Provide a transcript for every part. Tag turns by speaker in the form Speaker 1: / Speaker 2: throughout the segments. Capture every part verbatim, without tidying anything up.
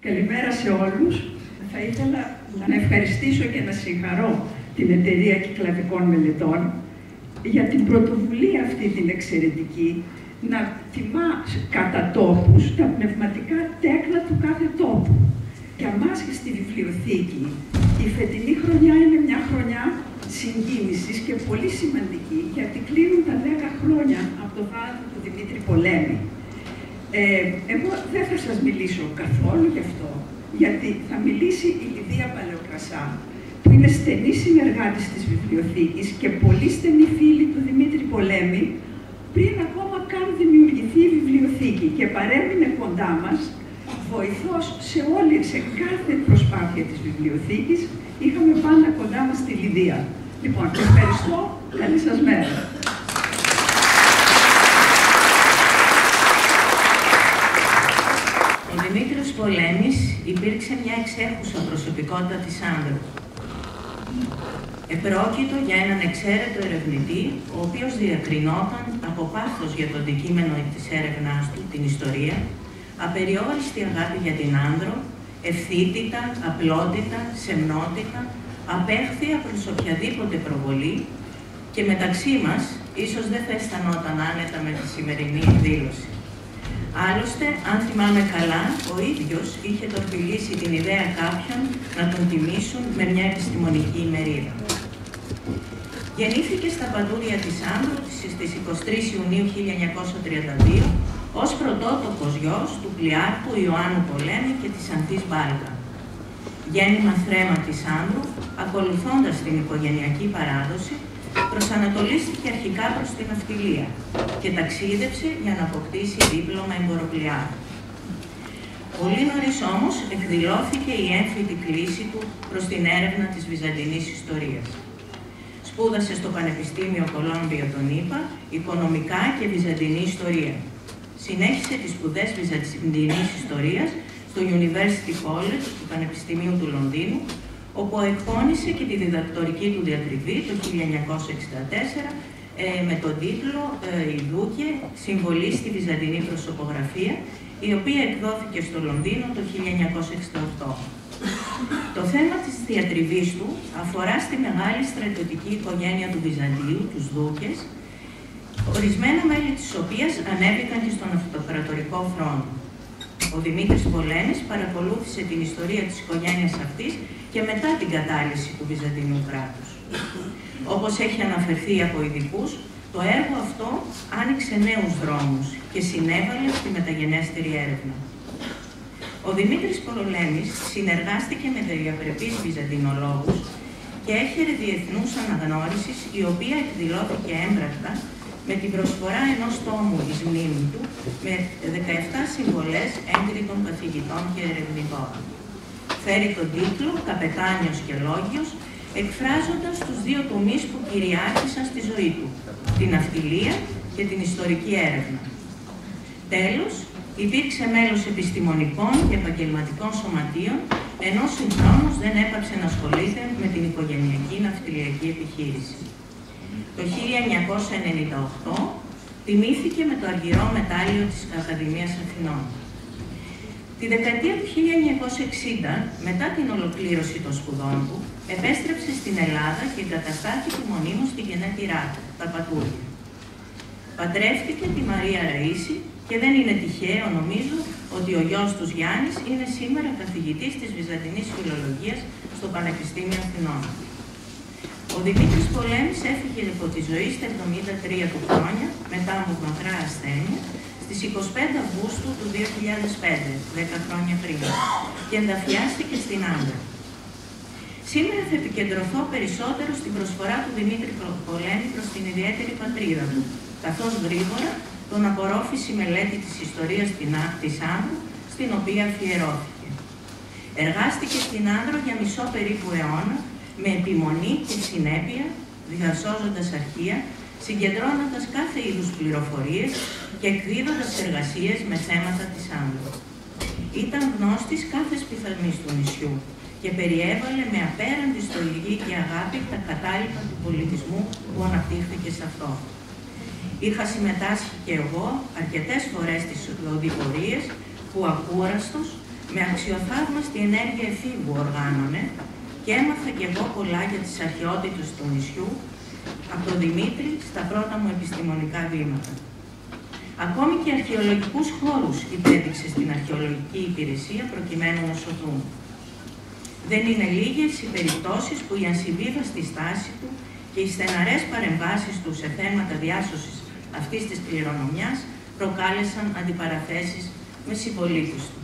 Speaker 1: Καλημέρα σε όλους. Θα ήθελα να ευχαριστήσω και να συγχαρώ την Εταιρεία Κυκλαδικών Μελετών για την πρωτοβουλία αυτή την εξαιρετική, να τιμά κατά τόπους τα πνευματικά τέκνα του κάθε τόπου. Για μας και στη βιβλιοθήκη, η φετινή χρονιά είναι μια χρονιά συγκίνησης και πολύ σημαντική, γιατί κλείνουν τα δέκα χρόνια από το θάνατο του Δημήτρη Πολέμη. Ε, εγώ δεν θα σας μιλήσω καθόλου γι' αυτό, γιατί θα μιλήσει η Λιδία Παλαιοκρασά, που είναι στενή συνεργάτης της βιβλιοθήκης και πολύ στενή φίλη του Δημήτρη Πολέμη, πριν ακόμα καν δημιουργηθεί η βιβλιοθήκη, και παρέμεινε κοντά μας, βοηθός σε όλη, σε κάθε προσπάθεια της βιβλιοθήκης. Είχαμε πάντα κοντά μας τη Λιδία. Λοιπόν, ευχαριστώ. Καλή σας μέρα.
Speaker 2: Ο Δημήτρης Πολέμης υπήρξε μια εξέχουσα προσωπικότητα της Άνδρου. Επρόκειτο για έναν εξαίρετο ερευνητή, ο οποίος διακρινόταν από πάθος για το αντικείμενο της έρευνάς του, την ιστορία, απεριόριστη αγάπη για την Άνδρο, ευθύτητα, απλότητα, σεμνότητα, απέχθεια προς οποιαδήποτε προβολή, και μεταξύ μας ίσως δεν θα αισθανόταν άνετα με τη σημερινή εκδήλωση. Άλλωστε, αν θυμάμαι καλά, ο ίδιος είχε τορπιλήσει την ιδέα κάποιων να τον τιμήσουν με μια επιστημονική ημερίδα. Γεννήθηκε στα Παντούρια της Άνδρου στις εικοστή τρίτη Ιουνίου χίλια εννιακόσια τριάντα δύο ως πρωτότοκος γιος του πλειάρχου Ιωάννου Πολέμη και της Ανθής Μπάλγα. Γέννημα θρέμα της Άνδρου, ακολουθώντας την οικογενειακή παράδοση, προσανατολίστηκε αρχικά προς την ναυτιλία και ταξίδεψε για να αποκτήσει δίπλωμα εμποροπλειάρχου. Πολύ νωρίς όμως εκδηλώθηκε η έμφυτη κλίση του προς την έρευνα της Βυζαντινής ιστορίας. Σπούδασε στο Πανεπιστήμιο Κολόμπιο των ΗΠΑ, οικονομικά και Βυζαντινή ιστορία. Συνέχισε τις σπουδές Βυζαντινής ιστορίας στο University College του Πανεπιστημίου του Λονδίνου, όπου εκπώνησε και τη διδακτορική του διατριβή το χίλια εννιακόσια εξήντα τέσσερα ε, με τον τίτλο ε, «Η Δούκε, συμβολή στη Βυζαντινή προσωπογραφία», η οποία εκδόθηκε στο Λονδίνο το χίλια εννιακόσια εξήντα οκτώ. Το θέμα της διατριβής του αφορά στη μεγάλη στρατιωτική οικογένεια του Βυζαντίου, τους Δούκες, ορισμένα μέλη της οποίας ανέβηκαν και στον αυτοκρατορικό θρόνο. Ο Δημήτρης Πολέμης παρακολούθησε την ιστορία της οικογένειας αυτής και μετά την κατάλυση του Βυζαντινού κράτους. Όπως έχει αναφερθεί από ειδικούς, το έργο αυτό άνοιξε νέους δρόμους και συνέβαλε στη μεταγενέστερη έρευνα. Ο Δημήτρης Πολέμης συνεργάστηκε με διαπρεπείς βυζαντινολόγους και έχερε διεθνούς αναγνώρισης, η οποία εκδηλώθηκε έμπρακτα με την προσφορά ενός τόμου εις μνήμη του, με δεκαεπτά συμβολές έγκριτων καθηγητών και ερευνητών. Φέρει τον τίτλο «Καπετάνιος και Λόγιος», εκφράζοντας τους δύο τομείς που κυριάρχησαν στη ζωή του, την ναυτιλία και την ιστορική έρευνα. Τέλος, υπήρξε μέλος επιστημονικών και επαγγελματικών σωματείων, ενώ συγχρόνως δεν έπαψε να ασχολείται με την οικογενειακή ναυτιλιακή επιχείρηση. Το χίλια εννιακόσια ενενήντα οκτώ τιμήθηκε με το αργυρό μετάλλιο της Ακαδημίας Αθηνών. Τη δεκαετία του χίλια εννιακόσια εξήντα, μετά την ολοκλήρωση των σπουδών του, επέστρεψε στην Ελλάδα και εγκαταστάθηκε μονίμως στη γενέτειρά του, τα Πατούρια. Παντρεύτηκε τη Μαρία Ραΐση και δεν είναι τυχαίο, νομίζω, ότι ο γιος τους Γιάννης είναι σήμερα καθηγητής της Βυζαντινής Φιλολογίας στο Πανεπιστήμιο Αθηνών. Ο Δημήτρης Πολέμης έφυγε από τη ζωή στα εβδομήντα τρία του χρόνια, μετά από μακρά ασθένεια, στις εικοστή πέμπτη Αυγούστου του δύο χιλιάδες πέντε, δέκα χρόνια πριν, και ενταφιάστηκε στην Άνδρα. Σήμερα θα επικεντρωθώ περισσότερο στην προσφορά του Δημήτρη Πολέμη προς την ιδιαίτερη πατρίδα του, καθώς γρήγορα τον απορρόφησε η μελέτη της ιστορίας της Άνδρου, στην οποία αφιερώθηκε. Εργάστηκε στην Άνδρο για μισό περίπου αιώνα, με επιμονή και συνέπεια, διασώζοντας αρχεία, συγκεντρώνοντας κάθε είδους πληροφορίες και εκδίδοντας εργασίες με θέματα της Άνδρου. Ήταν γνώστης κάθε πιθανής του νησιού και περιέβαλε με απέραντη στοργή και αγάπη τα κατάλοιπα του πολιτισμού που αναπτύχθηκε σε αυτό. Είχα συμμετάσχει και εγώ αρκετές φορές στις οδηπορίες που ακούραστος Με αξιοθαύμαστη ενέργεια εφήβου οργάνωνε και έμαθα κι εγώ πολλά για τις αρχαιότητες του νησιού από τον Δημήτρη στα πρώτα μου επιστημονικά βήματα. Ακόμη και αρχαιολογικούς χώρους υπέδειξε στην αρχαιολογική υπηρεσία προκειμένου να σωθούν. Δεν είναι λίγες οι περιπτώσεις που η ανσυμβίβαστη στάση του και οι στεναρές παρεμβάσεις του σε θέματα διάσωσης αυτής της κληρονομιάς προκάλεσαν αντιπαραθέσεις με συμπολίτες του.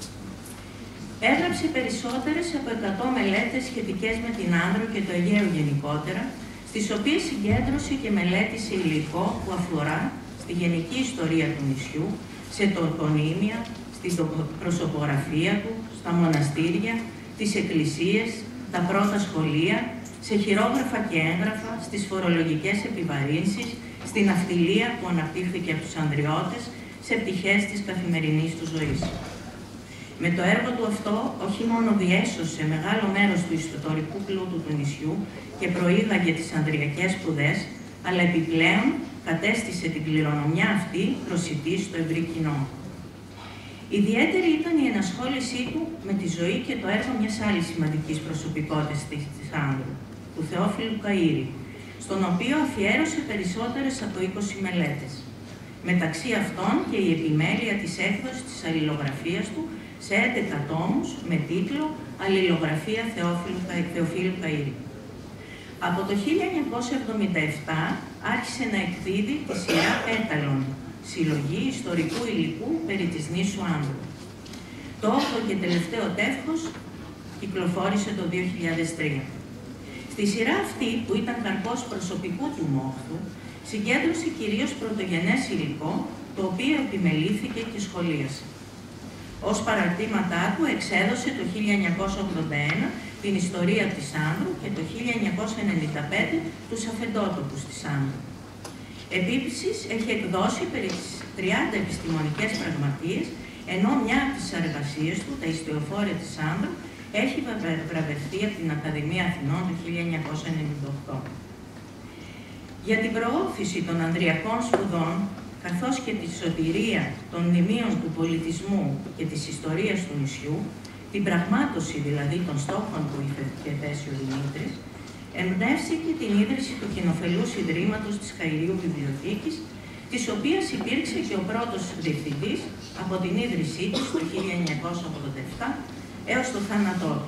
Speaker 2: Έγραψε περισσότερες από εκατό μελέτες σχετικές με την Άνδρο και το Αιγαίο γενικότερα, στις οποίες συγκέντρωσε και μελέτησε υλικό που αφορά στη γενική ιστορία του νησιού, σε τοπονύμια, στην προσωπογραφία του, στα μοναστήρια, τις εκκλησίες, τα πρώτα σχολεία, σε χειρόγραφα και έγγραφα, στις φορολογικές επιβαρύνσεις, στην ναυτιλία που αναπτύχθηκε από τους Ανδριώτες, σε πτυχές της καθημερινής του ζωής. Με το έργο του αυτό, όχι μόνο διέσωσε μεγάλο μέρος του ιστορικού πλούτου του νησιού και προήγαγε τις ανδριακές σπουδές, αλλά επιπλέον κατέστησε την κληρονομιά αυτή προσιτή στο ευρύ κοινό. Ιδιαίτερη ήταν η ενασχόλησή του με τη ζωή και το έργο μιας άλλης σημαντικής προσωπικότητας της Άνδρου, του Θεόφιλου Καΐρη, στον οποίο αφιέρωσε περισσότερες από είκοσι μελέτες. Μεταξύ αυτών και η επιμέλεια της έκδοσης της αλληλογραφίας του σε έντεκα τόμους με τίτλο «Αλληλογραφία Θεοφίλου Καΐρη». Από το χίλια εννιακόσια εβδομήντα επτά άρχισε να εκδίδει τη σειρά «Πέταλων», συλλογή ιστορικού υλικού περί της νήσου Άνδρου. Το όγδοο και τελευταίο τεύχος κυκλοφόρησε το δύο χιλιάδες τρία. Στη σειρά αυτή, που ήταν καρπός προσωπικού του μόχθου, συγκέντρωσε κυρίως πρωτογενές υλικό, το οποίο επιμελήθηκε και σχολίασε. Ως παραρτήματά του εξέδωσε το χίλια εννιακόσια ογδόντα ένα την ιστορία της Άνδρου και το χίλια εννιακόσια ενενήντα πέντε τους αφεντότοπους της Άνδρου. Επίσης, έχει εκδώσει περί τις τριάντα επιστημονικές πραγματείες, ενώ μια από τις εργασίες του, τα ιστιοφόρια της Άνδρου, έχει βραβευτεί από την Ακαδημία Αθηνών το χίλια εννιακόσια ενενήντα οκτώ. Για την προώθηση των ανδριακών σπουδών, καθώς και τη σωτηρία των μνημείων του πολιτισμού και της ιστορίας του νησιού, την πραγμάτωση δηλαδή των στόχων που είχε θέσει ο Δημήτρης, εμπνεύστηκε την ίδρυση του κοινοφελούς Ιδρύματος της Καηρίου Βιβλιοθήκης, της οποίας υπήρξε και ο πρώτος διευθυντής από την ίδρυσή της το χίλια εννιακόσια ογδόντα επτά έως το θάνατό του.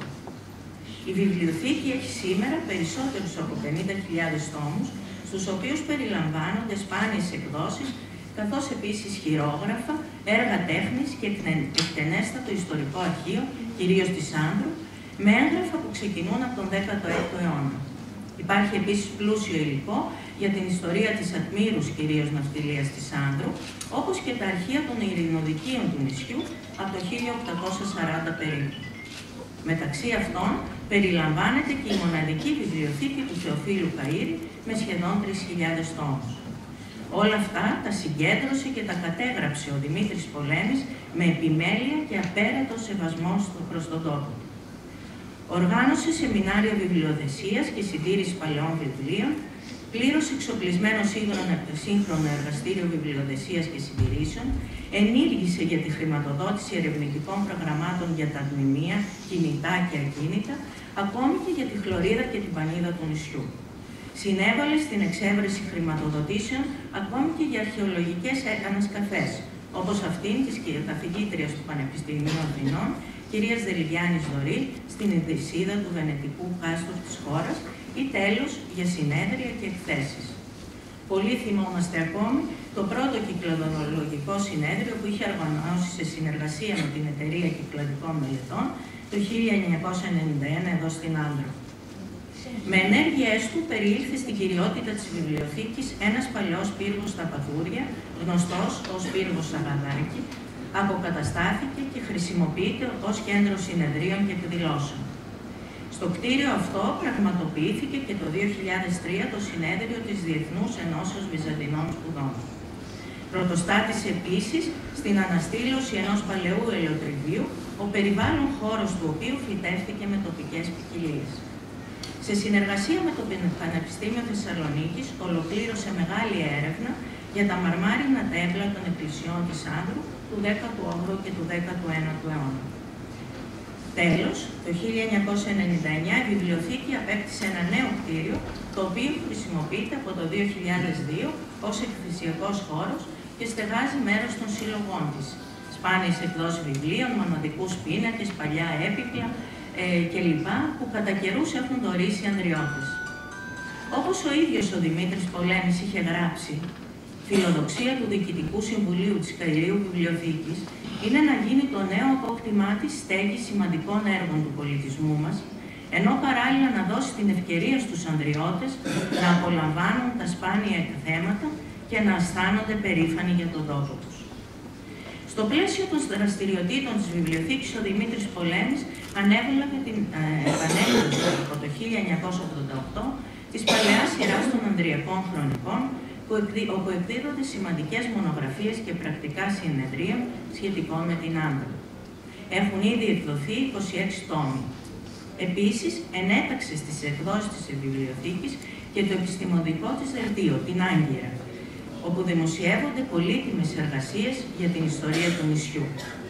Speaker 2: Η βιβλιοθήκη έχει σήμερα περισσότερους από πενήντα χιλιάδες τόμους, στους οποίους περιλαμβάνονται σπάνιες εκδόσεις, καθώς επίσης χειρόγραφα, έργα τέχνης και εκτενέστατο ιστορικό αρχείο, κυρίως της Άνδρου, με έγγραφα που ξεκινούν από τον δέκατο έκτο αιώνα. Υπάρχει επίσης πλούσιο υλικό για την ιστορία της ατμήρους κυρίως ναυτιλίας της Άνδρου, όπως και τα αρχεία των ειρηνοδικείων του νησιού από το χίλια οκτακόσια σαράντα περίπου. Μεταξύ αυτών περιλαμβάνεται και η μοναδική βιβλιοθήκη του Θεοφίλου Καΐρη με σχεδόν τρεις χιλιάδες τόμους. Όλα αυτά τα συγκέντρωσε και τα κατέγραψε ο Δημήτρης Πολέμης με επιμέλεια και απέραντο σεβασμό προς τον τόπο. Οργάνωσε σεμινάρια βιβλιοθεσίας και συντήρηση παλαιών βιβλίων, πλήρωσε εξοπλισμένο σύγχρονο εργαστήριο βιβλιοθεσίας και συντηρήσεων, ενήργησε για τη χρηματοδότηση ερευνητικών προγραμμάτων για τα μνημεία, κινητά και ακίνητα, ακόμη και για τη χλωρίδα και την πανίδα του νησιού. Συνέβαλε στην εξέβρεση χρηματοδοτήσεων ακόμη και για αρχαιολογικές ανασκαφές, όπως αυτήν της καθηγήτριας του Πανεπιστημίου Αθηνών, κυρίας Δελιβιάννης Δωρή, στην Ιδρυσίδα του Βενετικού κάστρου της χώρας, ή τέλος για συνέδρια και εκθέσεις. Πολλοί θυμόμαστε ακόμη το πρώτο κυκλαδολογικό συνέδριο που είχε οργανώσει σε συνεργασία με την Εταιρεία Κυκλαδικών Μελετών το χίλια εννιακόσια ενενήντα ένα εδώ στην Άνδρο. Με ενέργειές του περιήλθε στην κυριότητα της βιβλιοθήκης ένας παλαιός πύργος στα Παδούρια, γνωστός ως πύργος Σαγαδάκη, αποκαταστάθηκε και χρησιμοποιείται ως κέντρο συνεδρίων και εκδηλώσεων. Στο κτίριο αυτό πραγματοποιήθηκε και το δύο χιλιάδες τρία το συνέδριο της Διεθνούς Ενώσεως Βυζαντινών Σπουδών. Πρωτοστάτησε επίσης στην αναστήλωση ενός παλαιού ελαιοτριβείου, ο περιβάλλον χώρος του οποίου φυτεύτηκε με τοπικές ποικιλίες. Σε συνεργασία με το Πανεπιστήμιο Θεσσαλονίκης, ολοκλήρωσε μεγάλη έρευνα για τα μαρμάρινα τέμπλα των εκκλησιών της Άνδρου του δέκατου όγδοου και του δέκατου ένατου αιώνα. Τέλος, το χίλια εννιακόσια ενενήντα εννιά η βιβλιοθήκη απέκτησε ένα νέο κτίριο, το οποίο χρησιμοποιείται από το δύο χιλιάδες δύο ως εκθεσιακός χώρος και στεγάζει μέρος των συλλογών της. Σπάνιες εκδόσεις βιβλίων, μοναδικούς πίνακες, παλιά έπιπλα ε, κλπ. Που κατά καιρούς έχουν δωρήσει ανδριώτες. Όπως ο ίδιος ο Δημήτρης Πολέμης είχε γράψει, φιλοδοξία του Διοικητικού Συμβουλίου της Καηρίου Βιβλιοθήκης είναι να γίνει το νέο απόκτημά της στέγη σημαντικών έργων του πολιτισμού μας, ενώ παράλληλα να δώσει την ευκαιρία στους ανδριώτες να απολαμβάνουν τα σπάνια εκθέματα και να αισθάνονται περήφανοι για τον τόπο τους. Στο πλαίσιο των δραστηριοτήτων της βιβλιοθήκης, ο Δημήτρης Πολέμης ανέβαλε την ε, επανέκδοση από το χίλια εννιακόσια ογδόντα οκτώ της παλαιάς σειράς των Ανδριακών Χρονικών, όπου εκδίδονται σημαντικές μονογραφίες και πρακτικά συνεδρίων σχετικών με την Άνδρο. Έχουν ήδη εκδοθεί είκοσι έξι τόμοι. Επίσης, ενέταξε στις εκδόσεις της βιβλιοθήκης και το επιστημονικό της δελτίο, την Άγκυρα, όπου δημοσιεύονται πολύτιμες εργασίες για την ιστορία του νησιού.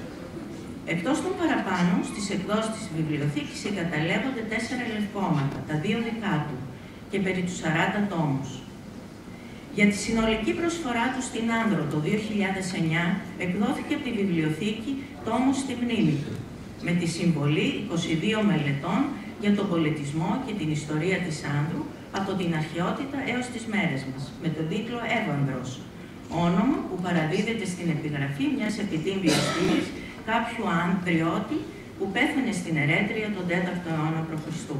Speaker 2: Εκτός των παραπάνω, στις εκδόσεις της βιβλιοθήκης εγκαταλέγονται τέσσερα λευκώματα, τα δύο δικά του, και περί του σαράντα τόμους. Για τη συνολική προσφορά του στην Άνδρο το δύο χιλιάδες εννιά εκδόθηκε από τη βιβλιοθήκη τόμος στη μνήμη του, με τη συμβολή είκοσι δύο μελετών για τον πολιτισμό και την ιστορία της Άνδρου από την αρχαιότητα έως τις μέρες μας, με τον τίτλο Εύανδρος, όνομα που παραδίδεται στην επιγραφή μιας επιτύμβιας στήλης κάποιου Ανδριώτη που πέθανε στην Ερέτρια τον τέταρτο αιώνα προ Χριστού.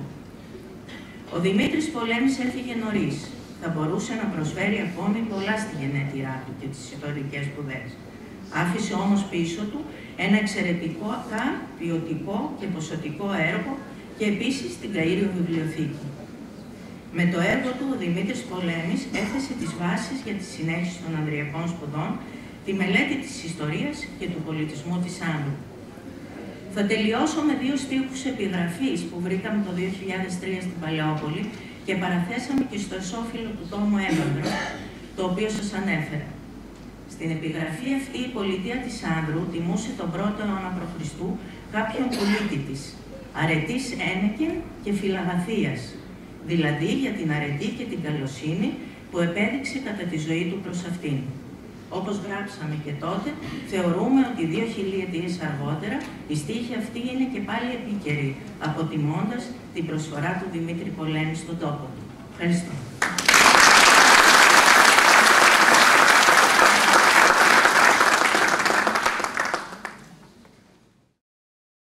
Speaker 2: Ο Δημήτρης Πολέμης έφυγε νωρίς. Θα μπορούσε να προσφέρει ακόμη πολλά στη γενέτειρά του και τις ιστορικές σπουδές. Άφησε όμως πίσω του ένα εξαιρετικό, ποιοτικό και ποσοτικό έργο και επίσης την Καήριο Βιβλιοθήκη. Με το έργο του, ο Δημήτρης Πολέμης έθεσε τις βάσεις για τη συνέχιση των Ανδριακών Σπουδών, τη μελέτη της ιστορίας και του πολιτισμού της Άνδρου. Θα τελειώσω με δύο στίχους επιγραφής που βρήκαμε το δύο χιλιάδες τρία στην Παλαιόπολη και παραθέσαμε και στο εσώφυλλο του τόμου Εύανδρο, το οποίο σας ανέφερα. Στην επιγραφή αυτή η πολιτεία της Άνδρου τιμούσε τον πρώτο αιώνα προ Χριστού κάποιον πολίτη της, αρετής ένεκεν και φιλαγαθίας, δηλαδή για την αρετή και την καλοσύνη που επέδειξε κατά τη ζωή του προς αυτήν. Όπως γράψαμε και τότε, θεωρούμε ότι δύο χιλιετίες αργότερα η στίχη αυτή είναι και πάλι επίκαιρη, αποτιμώντας την προσφορά του Δημήτρη Πολέμη στον τόπο του. Ευχαριστώ.